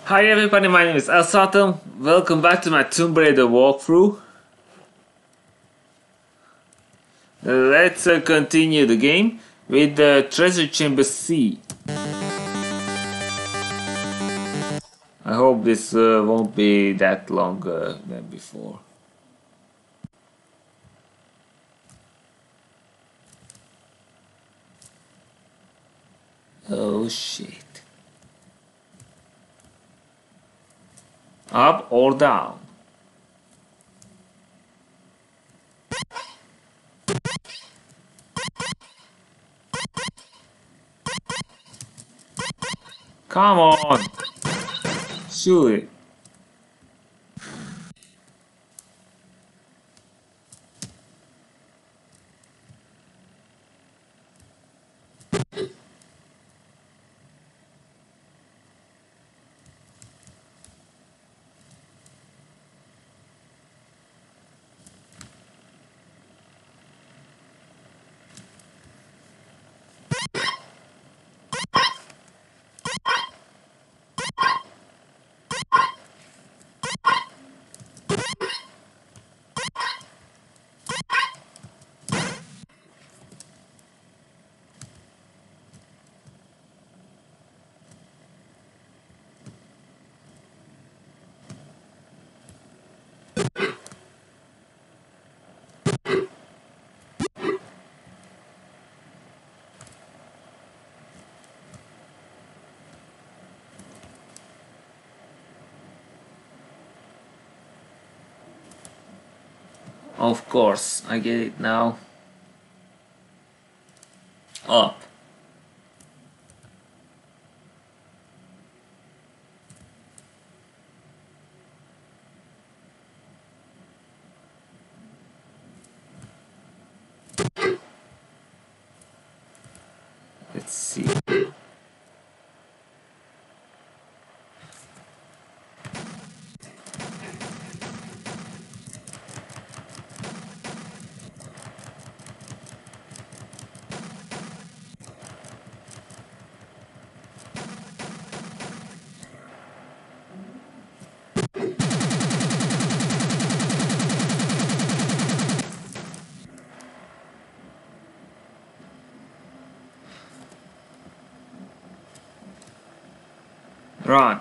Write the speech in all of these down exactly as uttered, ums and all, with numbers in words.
Hi everybody, my name is Elsatum. Welcome back to my Tomb Raider walkthrough. Let's uh, continue the game with the Treasure Chamber C. I hope this uh, won't be that long uh, than before. Oh shit. Up or down? Come on! Shoot it. Of course, I get it now. Up. Let's see. Run.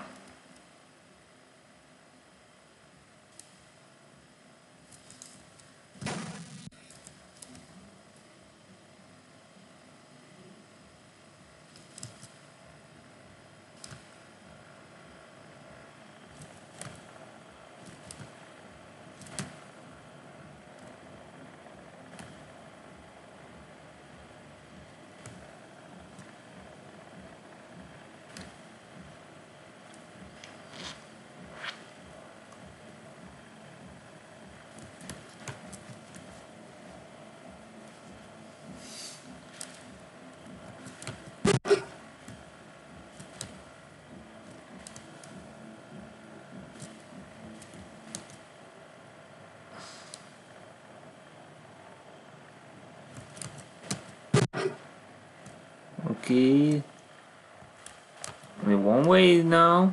Okay. Only one way now.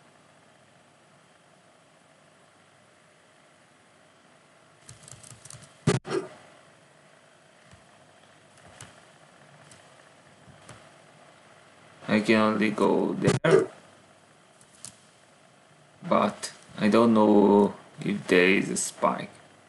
I can only go there, but I don't know if there is a spike.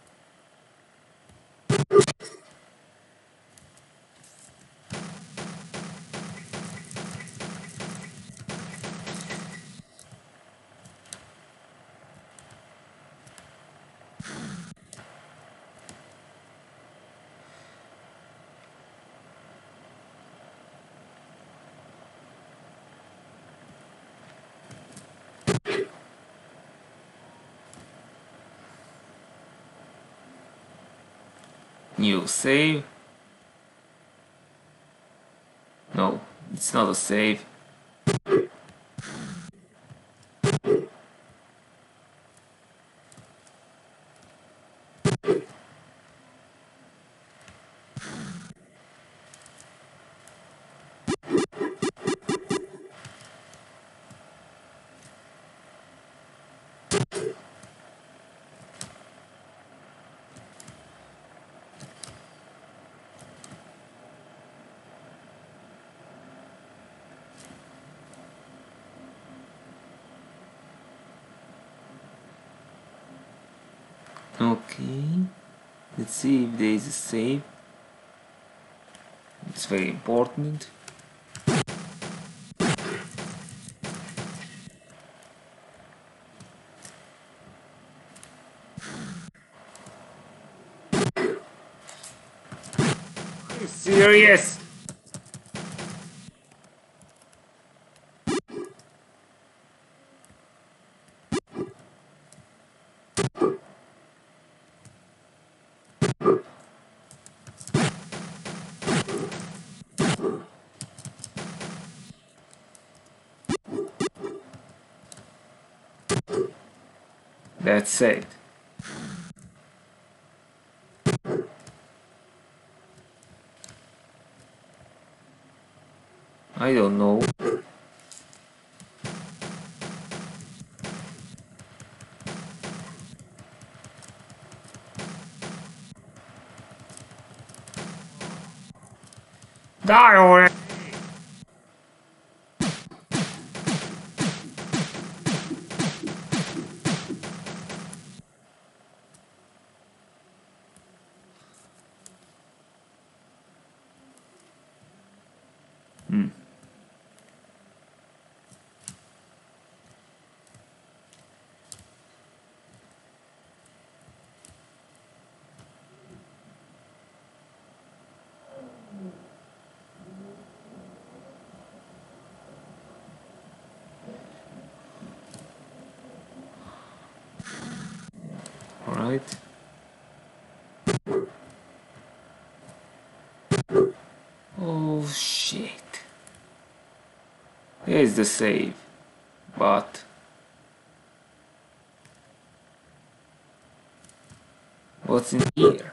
New save? No, it's not a save. Okay, let's see if there is a save. It's very important. Are you serious? That's it. I don't know. Die already! Hmm. Alright. Oh shit. Here's the save. But what's in here?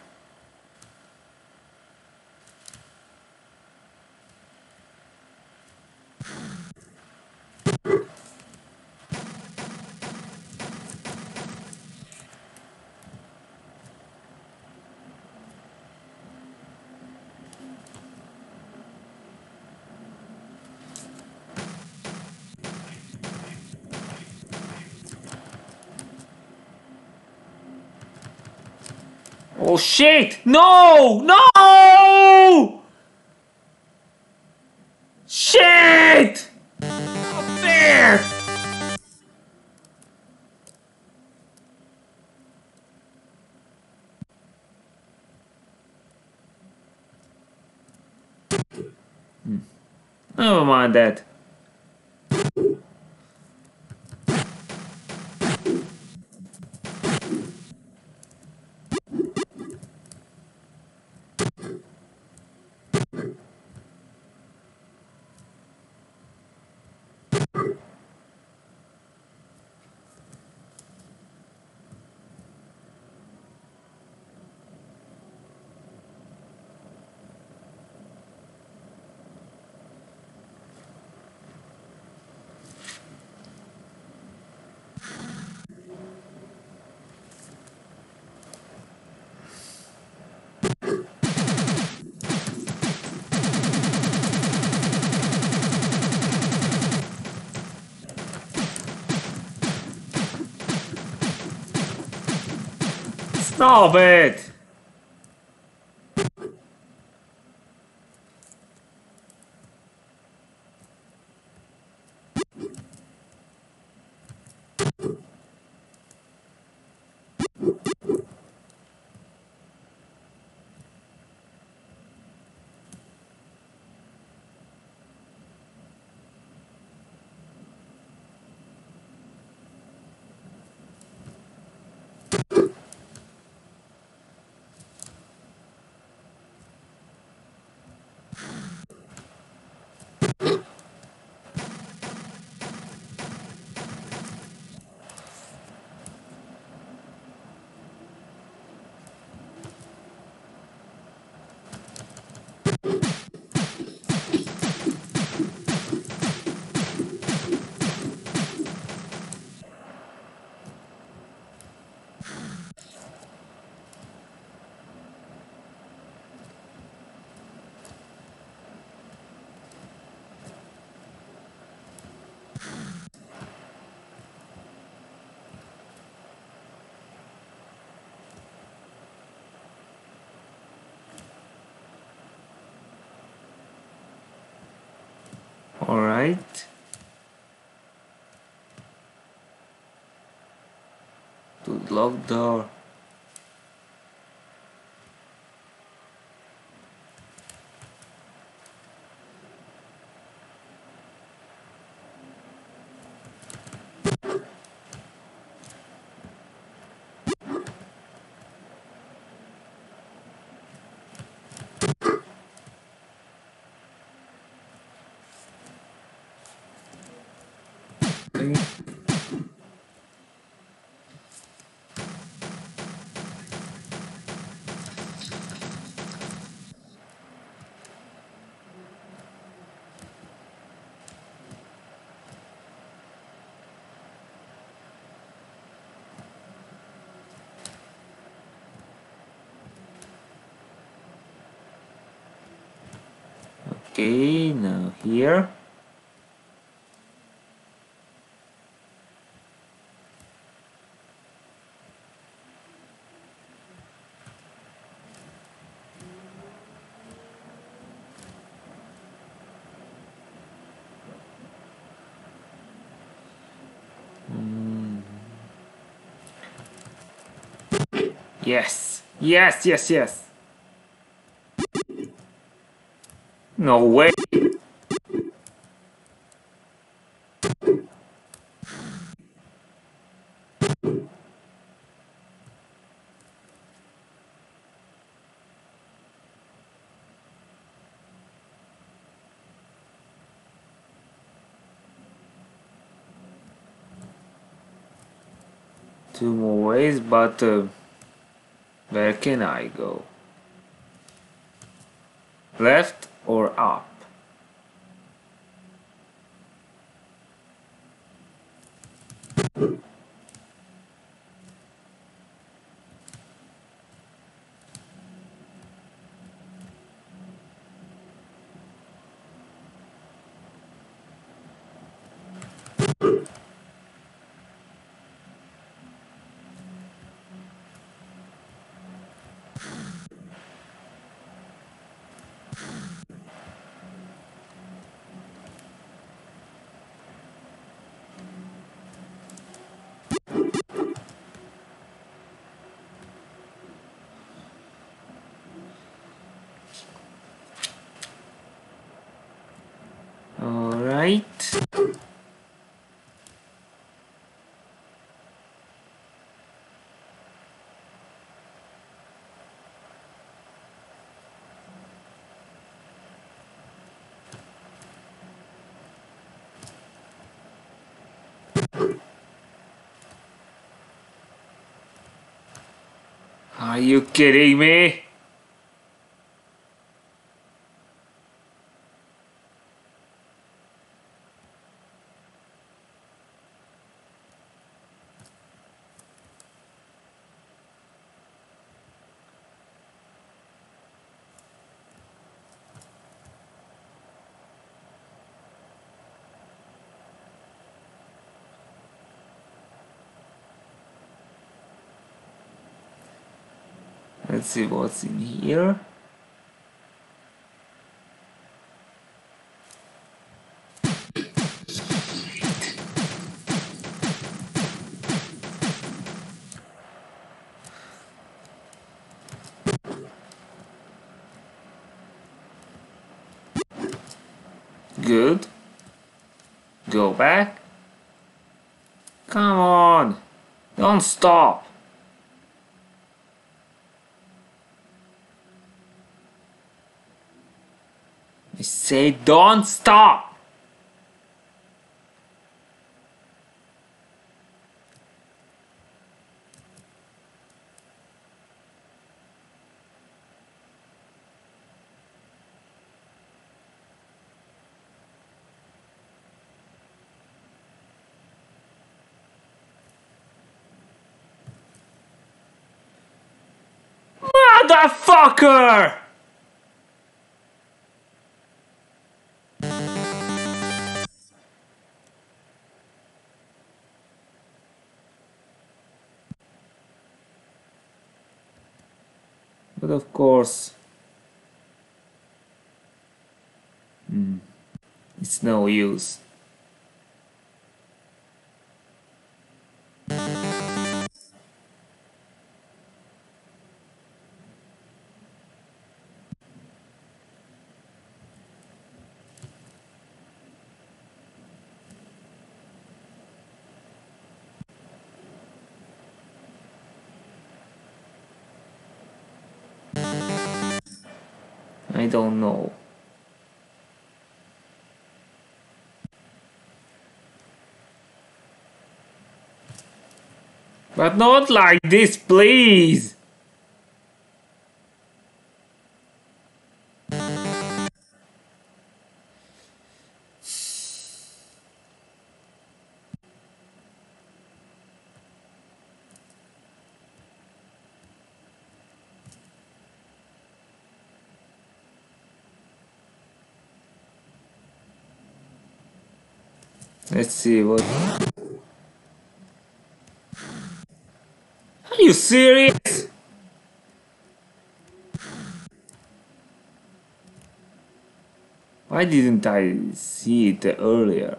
Oh shit! No! No! Shit! Not fair! Never mind that. Stop it! Alright. To the locked door. Okay, now here. Mm. Yes, yes, yes, yes. No way. Two more ways, but uh, where can I go? Left or up? Alright. Are you kidding me? Let's see what's in here. Good. Go back. Come on. Don't stop. I say don't stop. Motherfucker! But of course. Hmm. It's no use. I don't know. But not like this, please! Let's see what... Are you serious? Why didn't I see it earlier?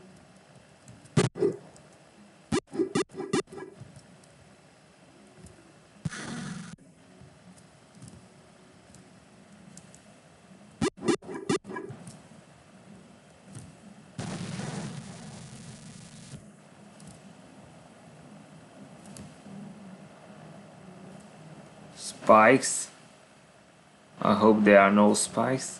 Spikes? I hope there are no spikes.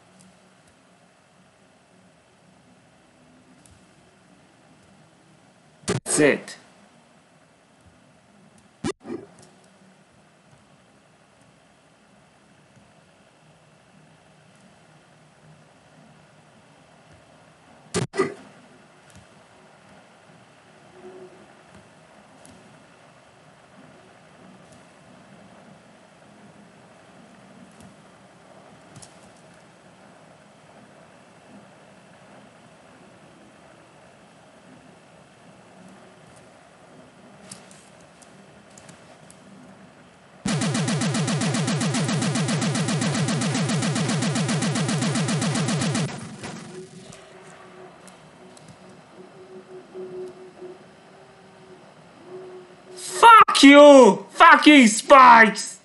That's it. Fuck you! Fucking spikes!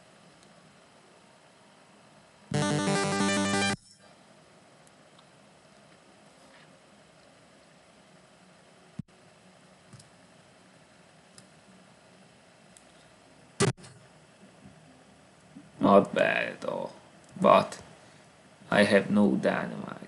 Not bad at all, but I have no dynamite.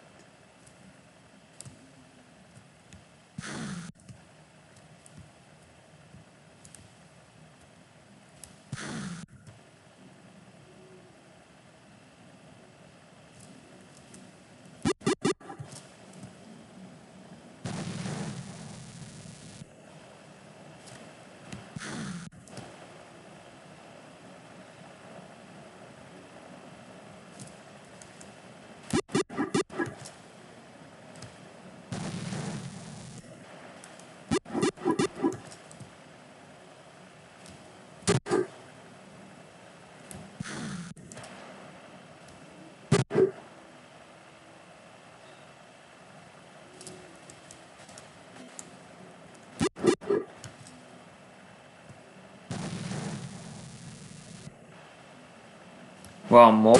One more,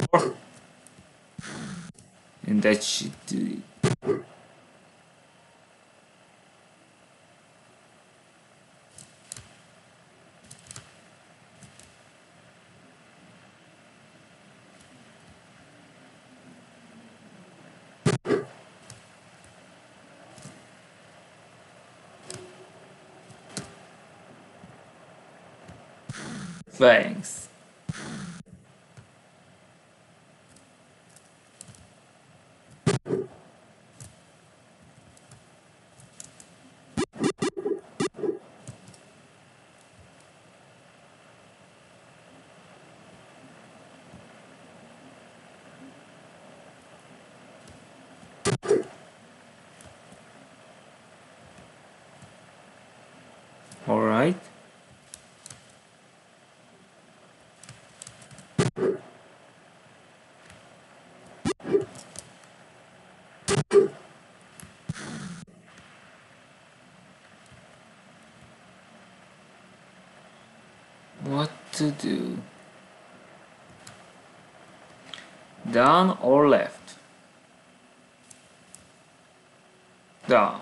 and that should do it. Thanks. All right. to do? Down or left? Down.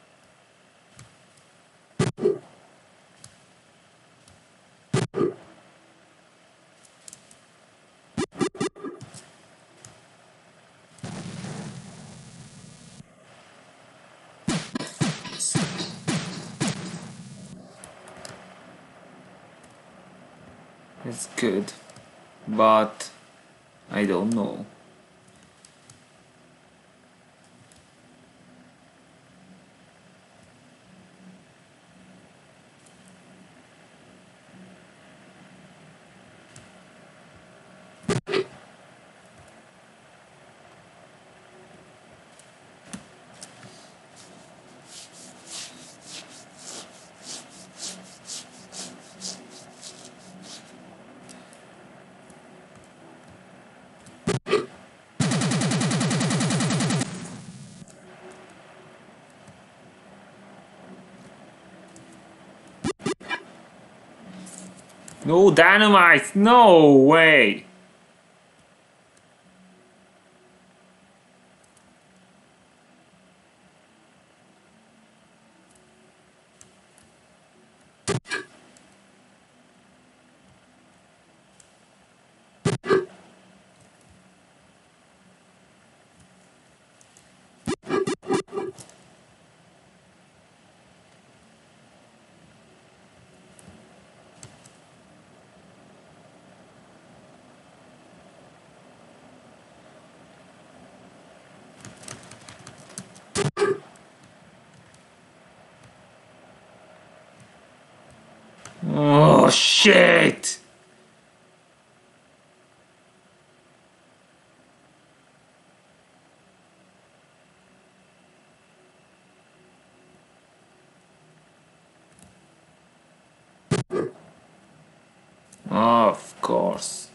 It's good, but I don't know. No dynamite! No way! Oh shit! Of course.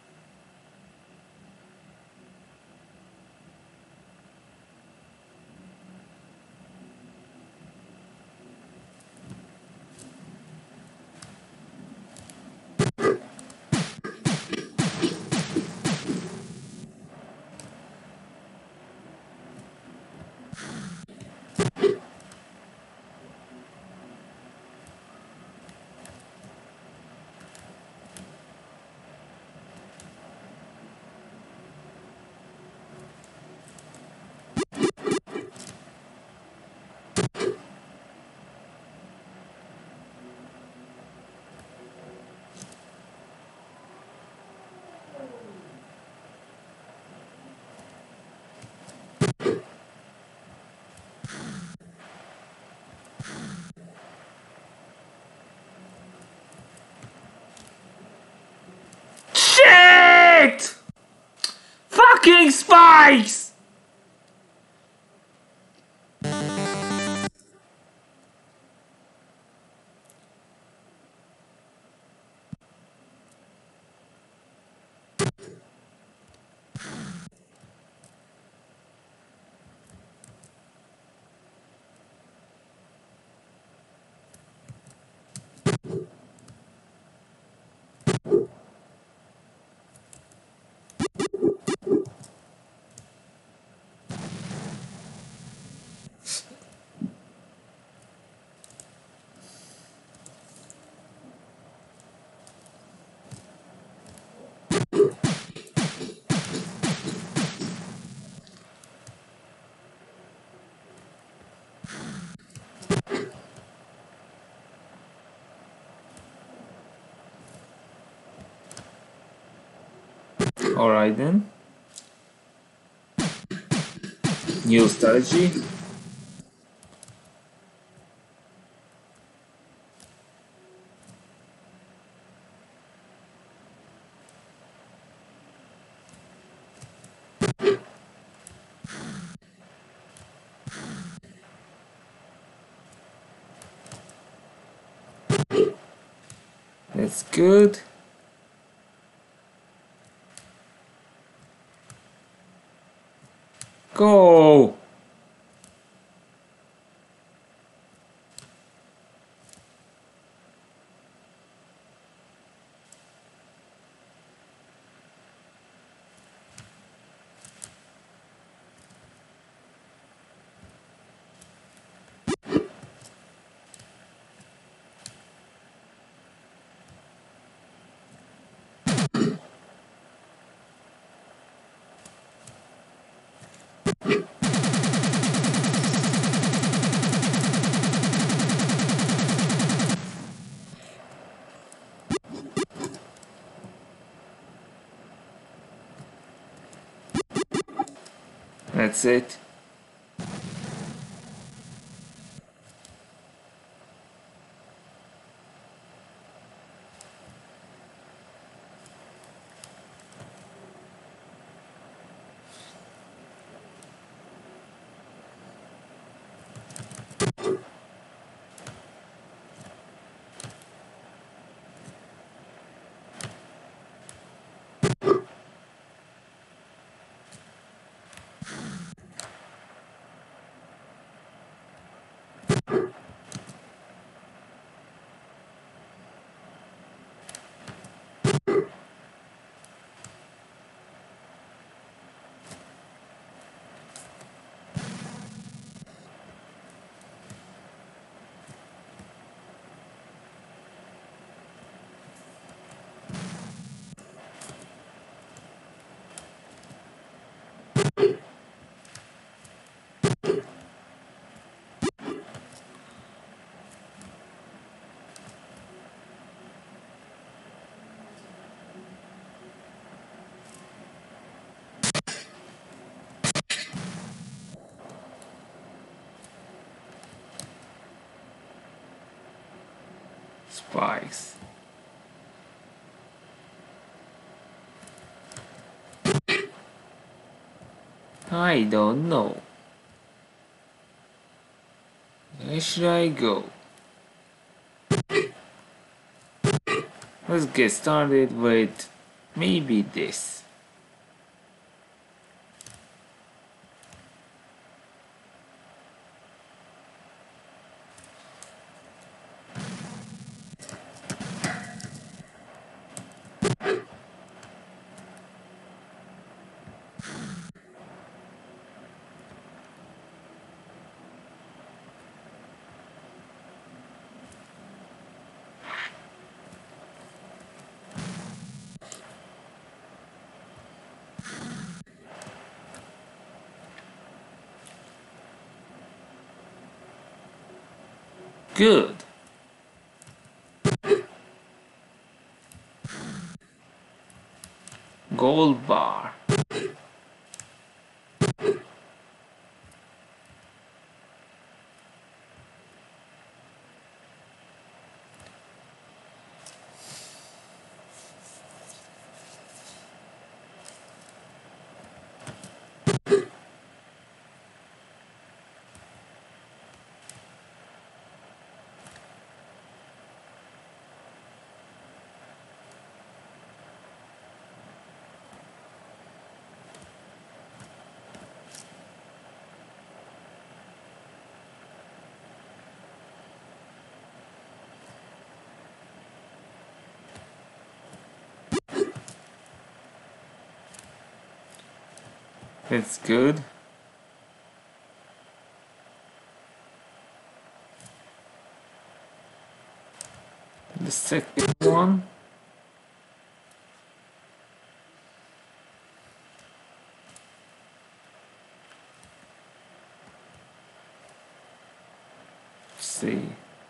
Shit! Fucking spikes! Alright then. New strategy. That's good. Go! That's it. Spikes. I don't know. Where should I go? Let's get started with maybe this. Good. Gold bar. That's good. The second one. Let's see.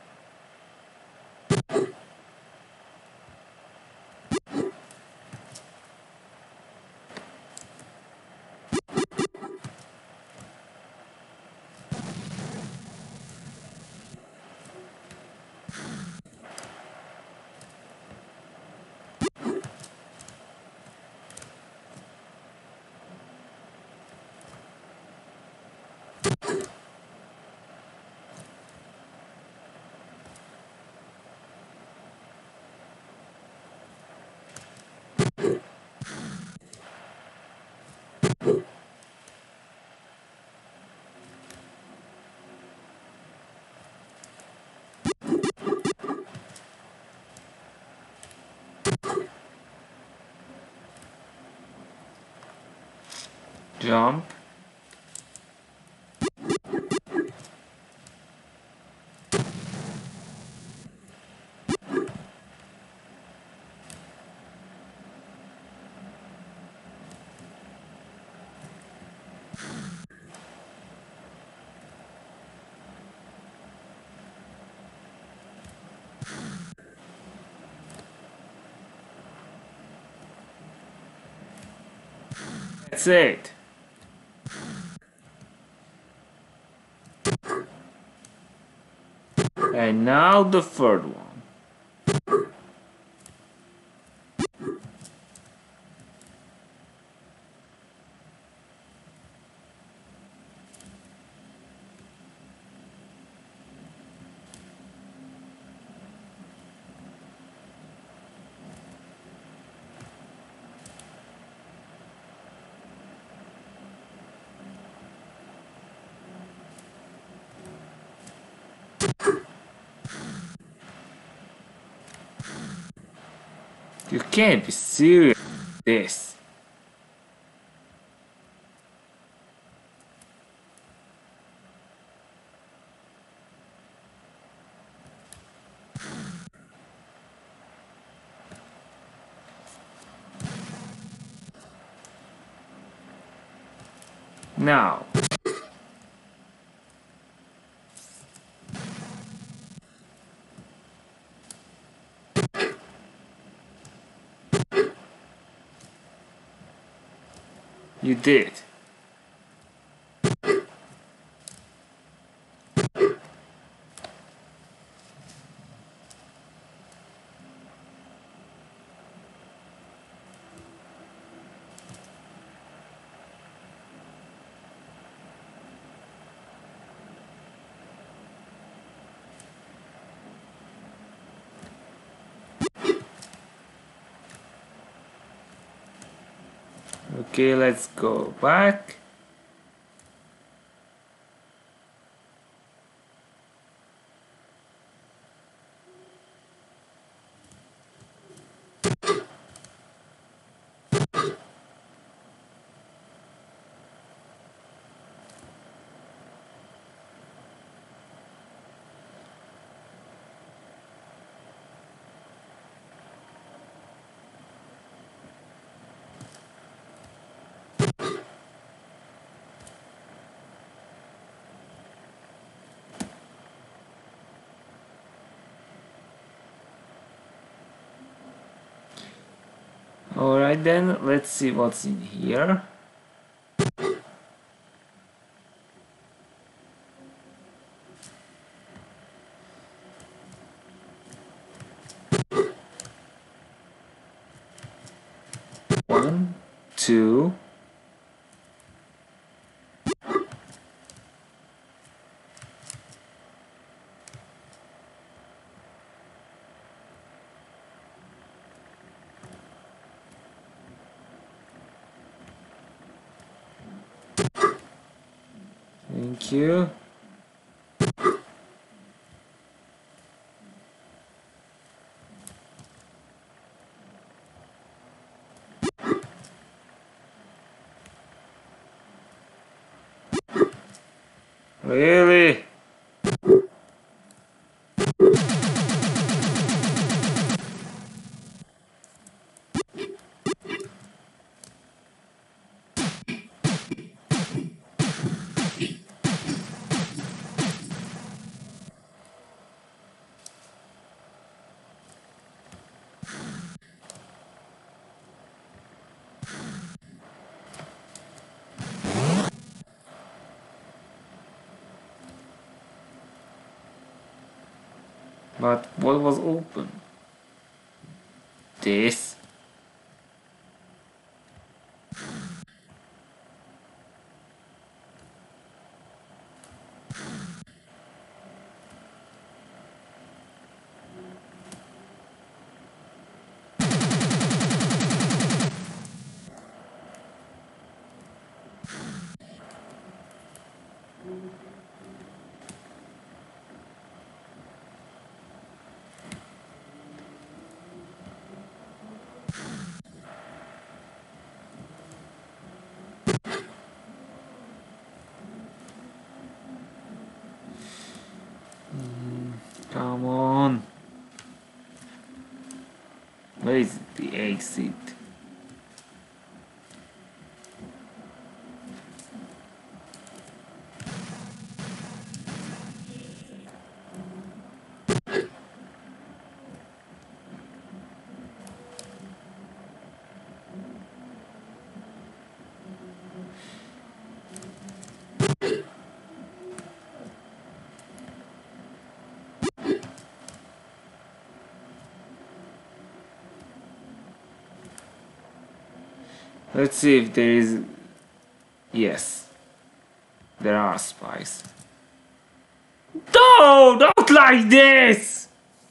Jump. That's it. And now the third one. You can't be serious with this. Now. You did. Okay, let's go back. Alright then, let's see what's in here. One, two. Thank you. Really? But what was open? This? Come on. Where is the exit? Let's see if there is... Yes. There are spies. No! Not like this!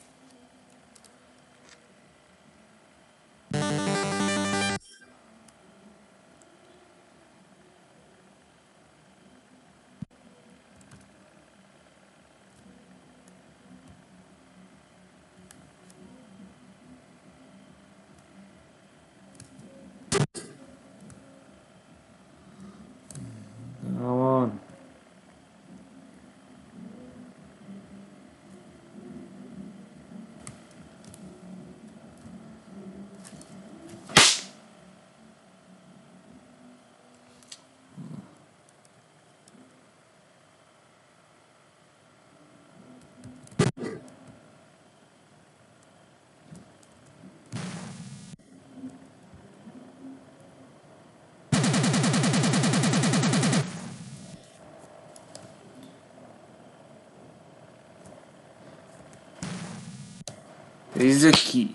Come on. There is a key.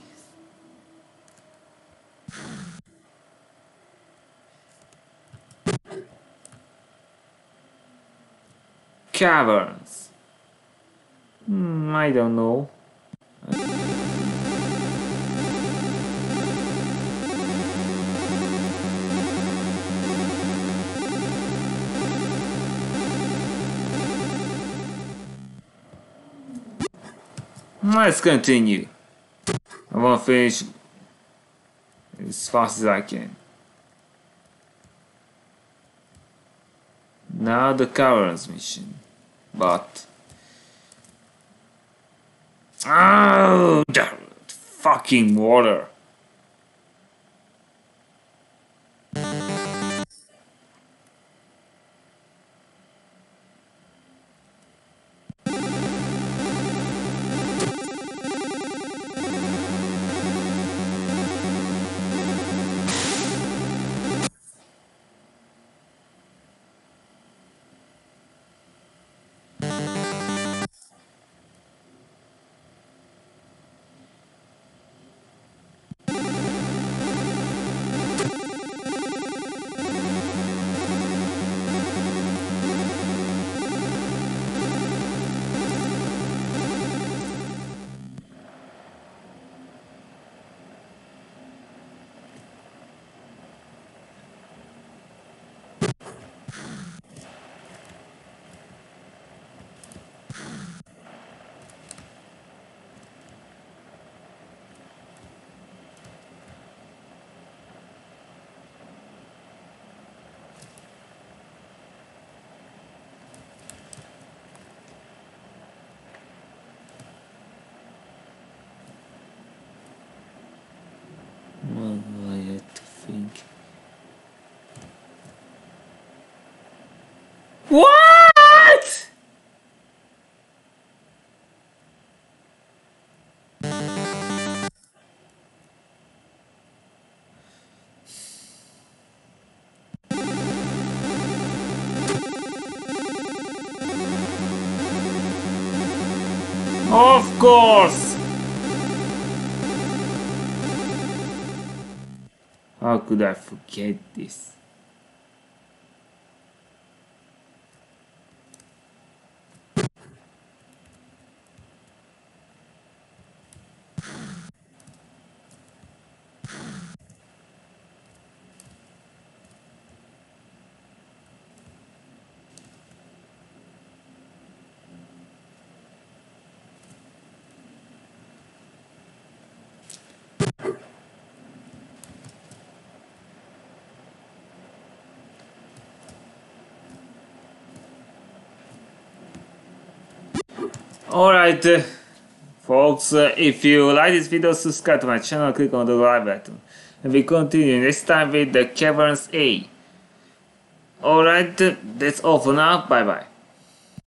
Caverns. Hmm, I don't know. Let's continue. I want to finish as fast as I can. Now the caverns mission, but oh, that fucking water. What do I have to think? What? Of course! How could I forget this? Alright, uh, folks, uh, if you like this video, subscribe to my channel, click on the like button. And we continue next time with the Caverns A. Alright, uh, that's all for now, bye bye.